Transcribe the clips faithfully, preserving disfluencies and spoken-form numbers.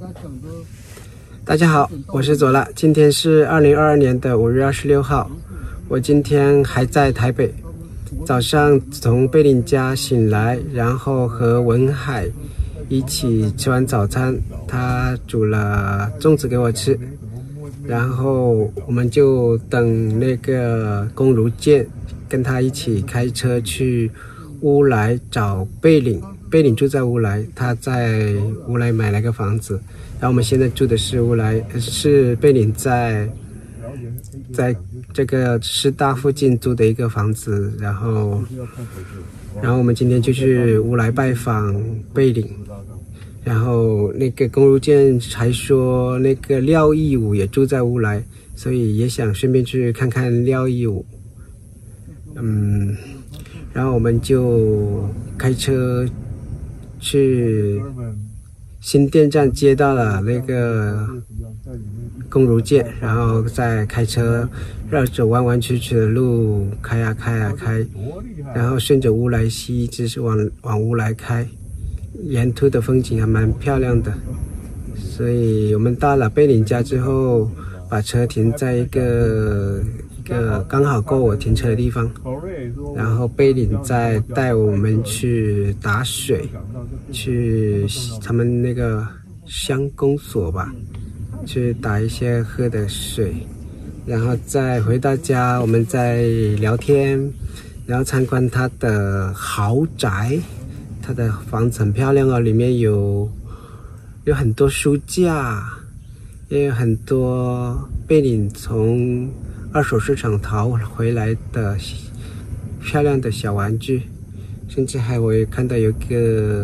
大家好，我是左拉，今天是二零二二年的五月二十六号，我今天还在台北，早上从贝林家醒来，然后和文海一起吃完早餐，他煮了粽子给我吃，然后我们就等那个龚如健跟他一起开车去乌来找贝岭。贝岭住在乌来，他在乌来买了个房子，然后我们现在住的是乌来，是贝岭在在这个师大附近租的一个房子，然后然后我们今天就去乌来拜访贝岭，然后那个龚如健还说那个廖义武也住在乌来，所以也想顺便去看看廖义武，嗯，然后我们就开车去新店站接到了那个龚如健，然后再开车绕着弯弯曲曲的路开啊开啊开，然后顺着乌来溪一直是往往乌来开，沿途的风景还蛮漂亮的。所以我们到了贝岭家之后，把车停在一个一个刚好够我停车的地方，然后贝岭再带我们去打水，去他们那个乡公所吧，去打一些喝的水，然后再回到家，我们再聊天，然后参观他的豪宅，他的房子很漂亮哦，里面有有很多书架，也有很多贝岭从二手市场淘回来的漂亮的小玩具，甚至还会看到有个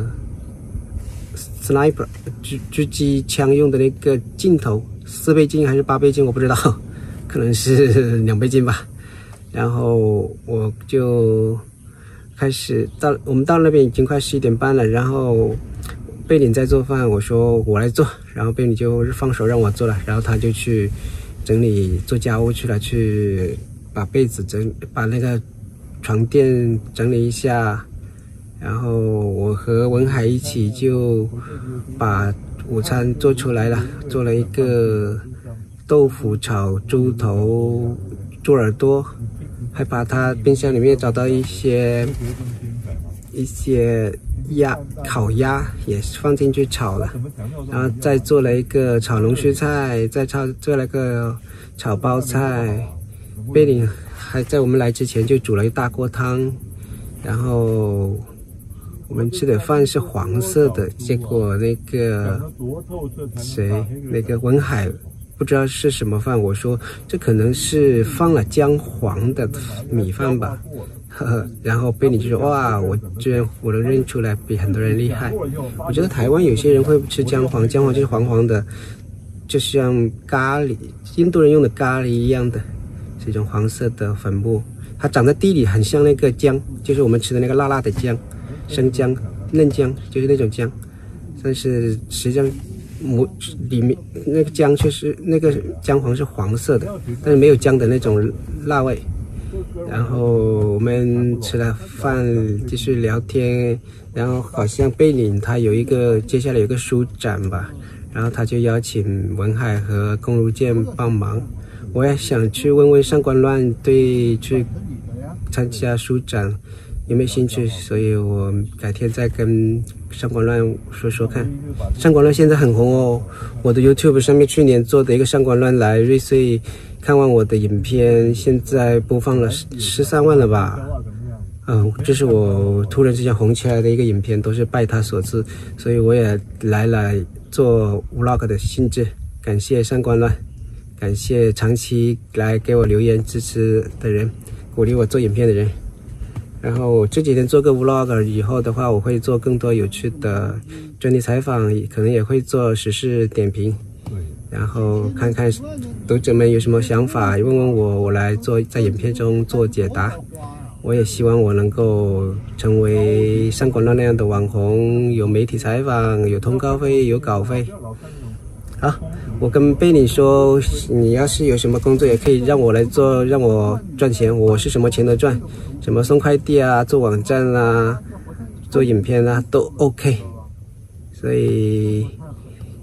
sniper 狙狙击枪用的那个镜头，四倍镜还是八倍镜我不知道，可能是两倍镜吧。然后我就开始到我们到那边已经快十一点半了，然后贝岭在做饭，我说我来做，然后贝岭就放手让我做了，然后他就去整理做家务去了，去把被子整把那个床垫整理一下，然后我和文海一起就把午餐做出来了，做了一个豆腐炒猪头猪耳朵，还把他冰箱里面找到一些一些鸭烤鸭也放进去炒了，然后再做了一个炒龙须菜，再炒做了个炒包菜。贝岭还在我们来之前就煮了一大锅汤，然后我们吃的饭是黄色的，结果那个谁那个文海不知道是什么饭，我说这可能是放了姜黄的米饭吧，呵呵，然后贝岭就说哇，我居然我都认出来，比很多人厉害。我觉得台湾有些人会吃姜黄，姜黄就是黄黄的，就像咖喱，印度人用的咖喱一样的，是一种黄色的粉末，它长在地里很像那个姜，就是我们吃的那个辣辣的姜，生姜、嫩姜，就是那种姜，但是实际上母里面那个姜却是那个姜黄是黄色的，但是没有姜的那种辣味。然后我们吃了饭继续聊天，然后好像贝岭他有一个接下来有个书展吧，然后他就邀请文海和龚如健帮忙，我也想去问问上官乱对去参加书展有没有兴趣，所以我改天再跟上官乱说说看。上官乱现在很红哦，我的 YouTube 上面去年做的一个上官乱来瑞穗看完我的影片，现在播放了十三万了吧？嗯，这是我突然之间红起来的一个影片，都是拜他所赐，所以我也来了做 vlog 的性质。感谢上官乱，感谢长期来给我留言支持的人，鼓励我做影片的人。然后这几天做个 vlog， 以后的话我会做更多有趣的专题采访，可能也会做时事点评，然后看看读者们有什么想法，问问我，我来做在影片中做解答。我也希望我能够成为上官乱那样的网红，有媒体采访，有通告费，有稿费。好，我跟贝岭说，你要是有什么工作也可以让我来做，让我赚钱，我是什么钱都赚，什么送快递啊，做网站啊，做影片啊都 OK。所以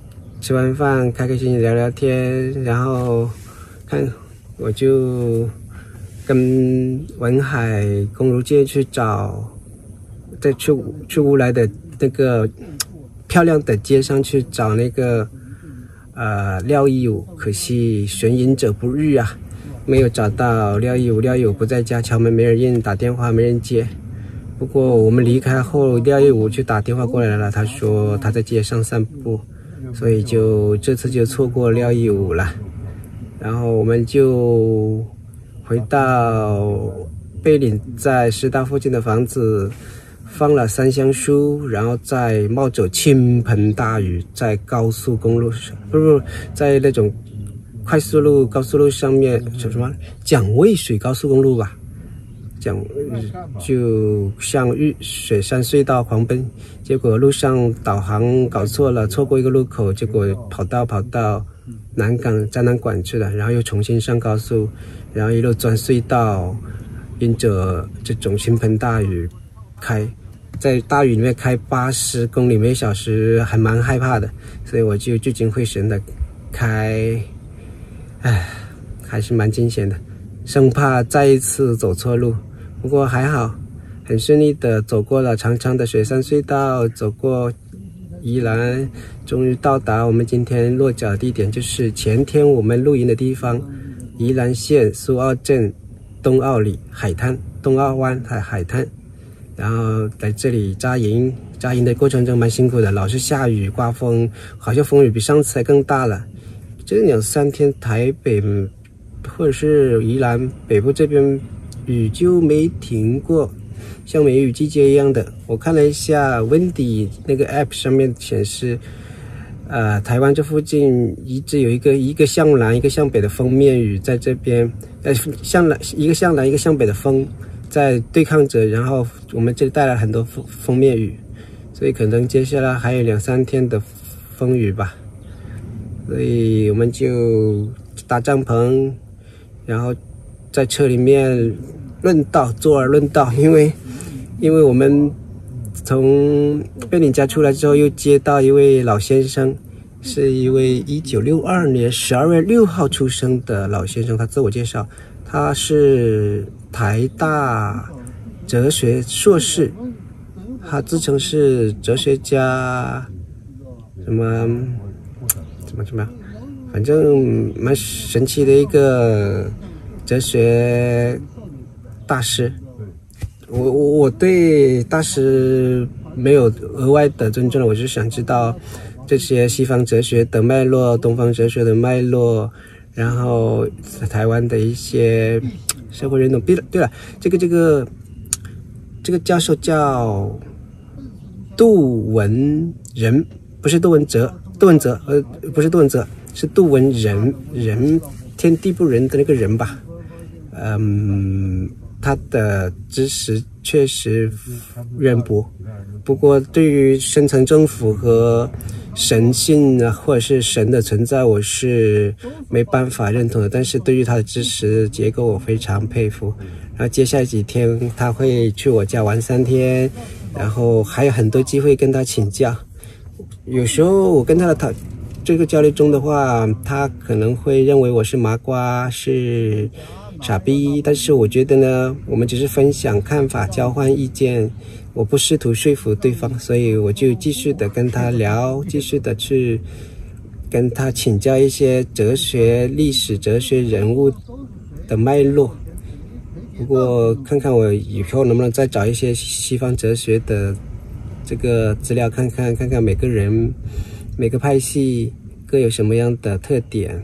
吃完饭开开心心聊聊天，然后看我就跟文海公如街去找，在去去乌来的那个漂亮的街上去找那个呃廖义武，可惜寻隐者不遇啊，没有找到廖义武。廖义武不在家，敲门没人应，打电话没人接。不过我们离开后，廖义武就打电话过来了，他说他在街上散步，所以就这次就错过廖义武了。然后我们就回到贝岭，在师大附近的房子放了三箱书，然后再冒着倾盆大雨，在高速公路上，不不，在那种快速路、高速路上面，叫什么蒋渭水高速公路吧，讲就向玉水山隧道狂奔，结果路上导航搞错了，错过一个路口，结果跑到跑到南港展览馆去了，然后又重新上高速，然后一路钻隧道，因着这种倾盆大雨开，在大雨里面开八十公里每小时，还蛮害怕的，所以我就聚精会神的开，唉，还是蛮惊险的，生怕再一次走错路。不过还好，很顺利的走过了长长的水山隧道，走过宜兰，终于到达我们今天落脚地点，就是前天我们露营的地方，宜兰县苏澳镇东澳里海滩，东澳湾海海滩。然后在这里扎营，扎营的过程中蛮辛苦的，老是下雨刮风，好像风雨比上次还更大了。这两三天台北或者是宜兰北部这边雨就没停过，像梅雨季节一样的。我看了一下 Windy 那个 app 上面显示，呃，台湾这附近一直有一个一个向南一个向北的锋面雨在这边，呃，向南一个向南一个向北的风在对抗着，然后我们这里带来很多锋锋面雨，所以可能接下来还有两三天的风雨吧。所以我们就搭帐篷，然后在车里面论道，坐而论道，因为因为我们从贝岭家出来之后，又接到一位老先生，是一位一九六二年十二月六号出生的老先生。他自我介绍，他是台大哲学硕士，他自称是哲学家，什么什么什么，反正蛮神奇的一个哲学大师。我我对大师没有额外的尊重了，我就想知道这些西方哲学的脉络，东方哲学的脉络，然后台湾的一些社会运动。对了对了，这个这个这个教授叫杜文仁，不是杜文泽，杜文泽呃不是杜文泽，是杜文仁，人天地不仁的那个人吧。嗯，他的知识确实渊博，不过对于深层政府和神性啊，或者是神的存在，我是没办法认同的。但是对于他的知识结构，我非常佩服。然后接下来几天他会去我家玩三天，然后还有很多机会跟他请教。有时候我跟他的讨这个交流中的话，他可能会认为我是麻瓜，是傻逼，但是我觉得呢，我们只是分享看法，交换意见，我不试图说服对方，所以我就继续的跟他聊，继续的去跟他请教一些哲学、历史、哲学人物的脉络。不过看看我以后能不能再找一些西方哲学的这个资料看看，看看每个人、每个派系各有什么样的特点。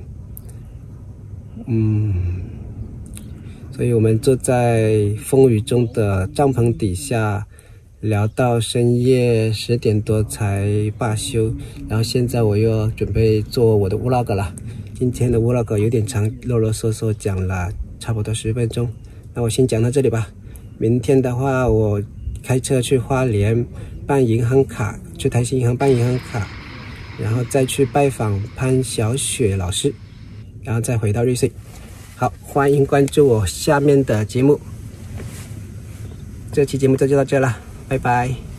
嗯。所以我们坐在风雨中的帐篷底下，聊到深夜十点多才罢休。然后现在我又准备做我的 vlog 了。今天的 vlog 有点长，啰啰嗦嗦讲了差不多十分钟。那我先讲到这里吧。明天的话，我开车去花莲办银行卡，去台新银行办银行卡，然后再去拜访潘小雪老师，然后再回到瑞穗。好，欢迎关注我下面的节目。这期节目就到这了，拜拜。